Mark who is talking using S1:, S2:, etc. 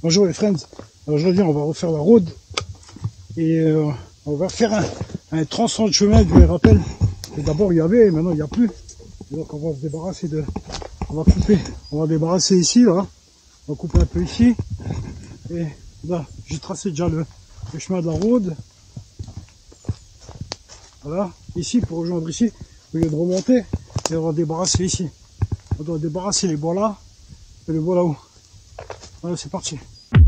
S1: Bonjour les friends, aujourd'hui on va refaire la road et on va faire un tronçon de chemin, je me rappelle que d'abord il y avait et maintenant il n'y a plus. Et donc on va se débarrasser de, on va couper, on va débarrasser ici là, on va couper un peu ici et là j'ai tracé déjà le chemin de la road. Voilà, ici pour rejoindre ici, au lieu de remonter, et on va débarrasser ici. On doit débarrasser les bois là et les bois là-haut. Voilà, c'est parti.